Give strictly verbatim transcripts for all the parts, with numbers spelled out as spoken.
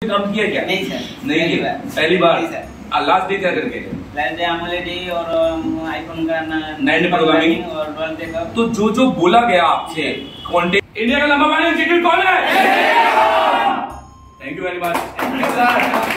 काम किया क्या? नहीं सर, नहीं पहली किया बार। पहली बार। नहीं सर। लास्ट डे क्या करके? लास्ट डे AMOLED और आईफोन का नाइन प्रोग्रामिंग और ट्वेल्व डे का। तो जो जो बोला गया आपसे कंटेंट, इंडिया का नंबर वन इंस्टीट्यूट कौन है? Thank you very much.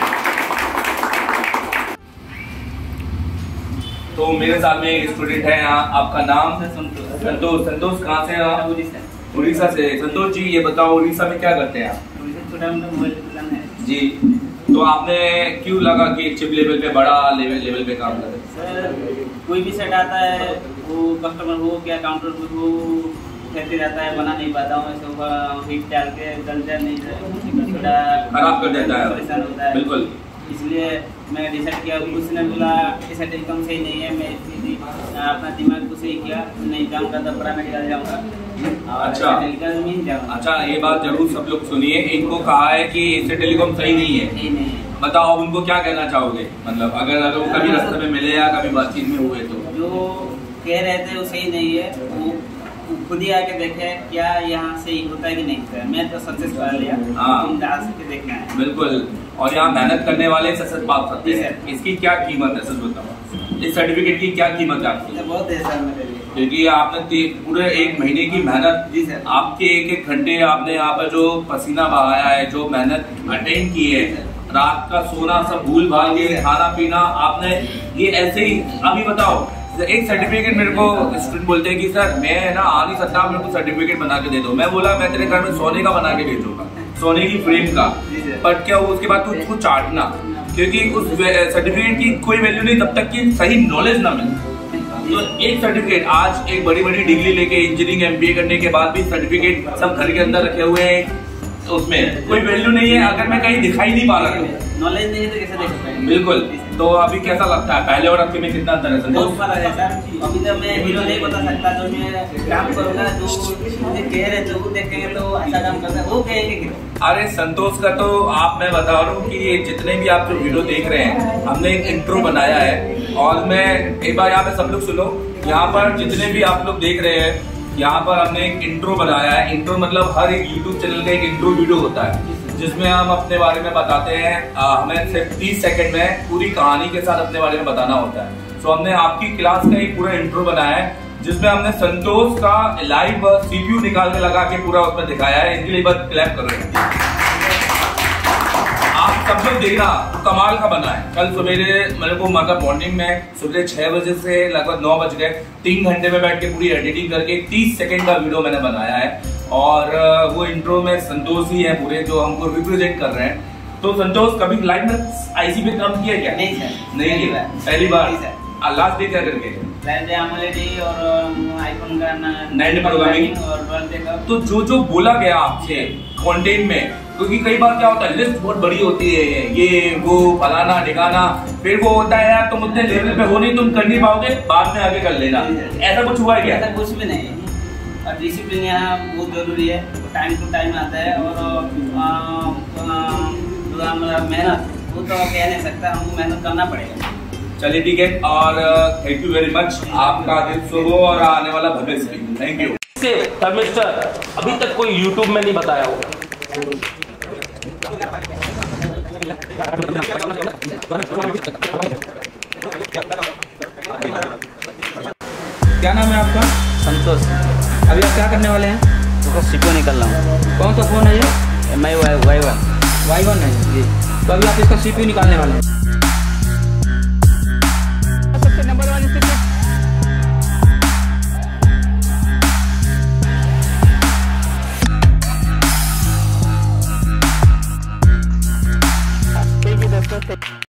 तो मेरे साथ में एक स्टूडेंट है यहाँ, आपका नाम? संतोष। संतोष। संतोष कहाँ से हैं आप? उड़ीसा। उड़ीसा से। संतोष जी ये बताओ उड़ीसा में क्या करते हैं आप? छोटा मोटा मोबाइल दुकान है जी। तो आपने क्यों लगा कि चिप लेवल पे, बड़ा लेवल लेवल पे काम करें? सर, कोई भी सेट आता है वो कस्टमर हो क्या काउंटर पे हो कहते रहता है, बना नहीं पाता हूँ, ऐसे हीट डाल के गलता नहीं, थोड़ा खराब कर देता है, परेशान होता है। बिल्कुल। इसलिए मैं डिसाइड किया, उसने बोला ऐसा टेलीकॉम सही नहीं है, मैं इसलिए अपना दिमाग को सही किया, नहीं जाऊँगा तो बड़ा मेडिकल जाऊँगा। अच्छा टेलीकॉम में ही जाऊँगा। अच्छा, ये बात जरूर सब लोग सुनिए, इनको कहा है कि इससे टेलीकॉम सही नहीं है। सही नहीं है। बताओ आप उनको क्या कहना चाहोगे? मतलब अगर अगर वो कभी रास्ते में मिले या कभी बातचीत में हुए तो? जो कह रहे थे वो सही नहीं है, वो खुद ही आके देखे क्या यहाँ से होता है कि नहीं होता है। मैं तो सक्सेस पा लिया, हाँ। तुम जा सकते देखना है। बिल्कुल। और यहाँ मेहनत करने वाले सक्सेस पा सकते हैं। इसकी क्या कीमत है सच बताओ? इस सर्टिफिकेट की क्या कीमत है आपकी? बहुत है सर मेरे लिए, क्योंकि आपने पूरे एक महीने की मेहनत, जी सर, आपके एक एक घंटे आपने यहाँ पर जो पसीना बहाया है, जो मेहनत अटेंड की है, रात का सोना सब भूल भाल के, खाना पीना आपने ये ऐसे ही। अभी बताओ, एक सर्टिफिकेट मेरे को स्टूडेंट बोलते हैं कि सर मैं ना आ नहीं सकता, मेरे को सर्टिफिकेट बना के दे दो। मैं बोला मैं तेरे घर में सोने का बना के भेजूंगा, सोने की फ्रेम का, बट क्या हो उसके बाद तू उसको चाटना, क्योंकि उस सर्टिफिकेट की कोई वैल्यू नहीं तब तक कि सही नॉलेज ना मिले। तो एक सर्टिफिकेट, आज एक बड़ी बड़ी डिग्री लेके इंजीनियरिंग एमबीए करने के बाद भी सर्टिफिकेट सब घर के अंदर रखे हुए हैं, उसमें कोई वैल्यू नहीं है अगर मैं कहीं दिखाई नहीं पा रहा हूँ। नॉलेज नहीं है तो कैसे देख पाएंगे? बिल्कुल। तो अभी कैसा लगता है, पहले और अब में कितना अंतर है? बहुत फर्क है सर। अभी तो मैं हीरो नहीं बता सकता, तो मैं काम करूंगा, जो मुझे कह रहे थे वो देखेंगे तो अच्छा काम करता है वो कहेंगे। अरे संतोष का तो आप, मैं बता रहा हूँ कि ये जितने भी आप जो वीडियो देख रहे हैं, हमने एक इंट्रो बनाया है, और मैं एक बार यहाँ पे सब लोग सुनो, यहाँ पर जितने भी आप लोग देख रहे हैं, यहाँ पर हमने एक इंट्रो बनाया है। इंट्रो मतलब हर एक यूट्यूब चैनल का एक इंट्रो वीडियो होता है, जिसमें हम अपने बारे में बताते हैं। आ, हमें सिर्फ तीस सेकंड में पूरी कहानी के साथ अपने बारे में बताना होता है। तो हमने आपकी क्लास का एक पूरा इंट्रो बनाया है, जिसमें हमने संतोष का लाइव सीपीयू निकाल के लगा के पूरा उसमें दिखाया है। इनके लिए बस क्लैप कर रहे हैं। आप सब लोग देखना, कमाल का बना है। कल सवेरे मेरे को मतलब मॉर्निंग में सुबह छह बजे से लगभग नौ बज गए, तीन घंटे में बैठ के पूरी एडिटिंग करके तीस सेकंड का वीडियो मैंने बनाया है। और वो इंट्रो में संतोष ही है पूरे जो हमको रिप्रेजेंट कर रहे हैं। तो संतोष कभी लाइफ में आईसी पे काम किया क्या? नहीं सर, नहीं किया पहली बार। लास्ट डे क्या करके? लास्ट डे AMOLED और आईफोन का नाइन प्रोग्रामिंग और ट्वेल्व डे का। तो जो जो बोला गया आपसे कंटेंट में, क्योंकि कई बार क्या होता है लिस्ट बहुत बड़ी होती है, ये वो फलाना ठिकाना, फिर वो होता है यार तुम उतने लेवल पे हो नहीं, तुम कर नहीं पाओगे, बाद में आगे कर लेना। ऐसा कुछ हुआ है क्या? ऐसा कुछ भी नहीं, और डिसिप्लिन यहाँ बहुत जरूरी है, टाइम टू टाइम आता है। और मेहनत वो तो कह नहीं सकता, हमको मेहनत करना पड़ेगा। चलिए ठीक है, और थैंक यू वेरी मच। आपका दिन शुभ हो और आने वाला भविष्य। Thank you. थर्मिस्टर अभी तक कोई यूट्यूब में नहीं बताया हो। क्या नाम है आपका? संतोष। अभी आप क्या करने वाले हैं? तो सीपीयू निकल रहा हूँ। कौन सा फोन है ये? M I Y one Y one है जी। तो अभी आप इसका सीपीयू निकालने वाले हैं।